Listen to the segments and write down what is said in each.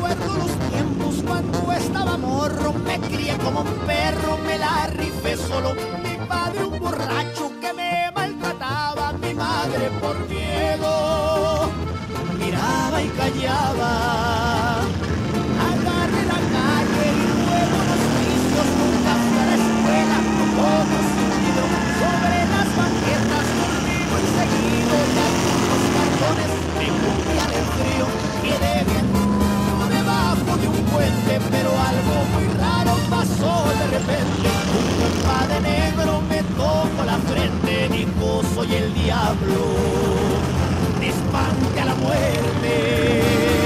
Recuerdo los tiempos cuando estaba morro, me crié como un perro, me la rifé solo. Mi padre un borracho que me maltrataba, mi madre por miedo miraba y callaba. Agarré la calle y luego los vicios, nunca fui a la escuela, todo sin libro. Sobre las banquetas conmigo enseguido, y algunos cartones me cubrían el frío. Quedé bien debajo de un puente, pero algo muy raro pasó de repente. Un compa de negro me tocó la frente, dijo: soy el diablo, te espante a la muerte.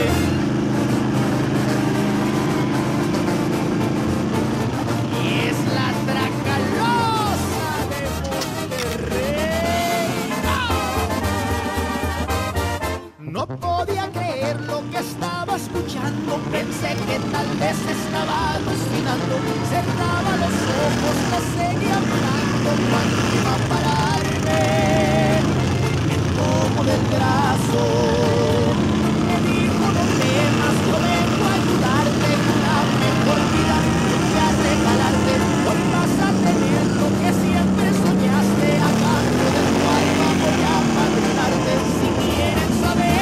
No podía creer lo que estaba escuchando, pensé que tal vez estaba alucinando. Cerraba los ojos, me seguía mirando cuando iba a pararme. Me tomó del brazo, me dijo: no temas, yo vengo a ayudarte, una mejor vida voy a regalarte. Hoy vas a tener lo que siempre soñaste, a cambio de tu alma voy a padrinarte. Si quieren saber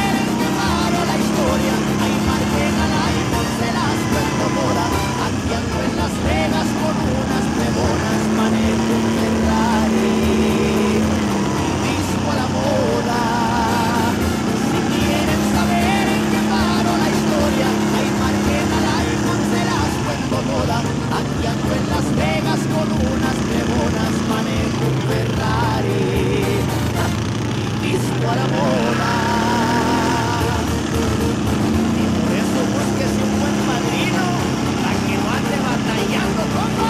hay Marquena y Monse las cuento toda. Aquí ando en Las Vegas con unas plebonas, manejo un Ferrari y disco a la moda. Si quieren saber en qué paro la historia, hay Marquena y Monse las cuento toda. Aquí ando en Las Vegas con unas plebonas, manejo un Ferrari y disco a la moda. Búsquese un buen padrino para que no ande batallando, compa.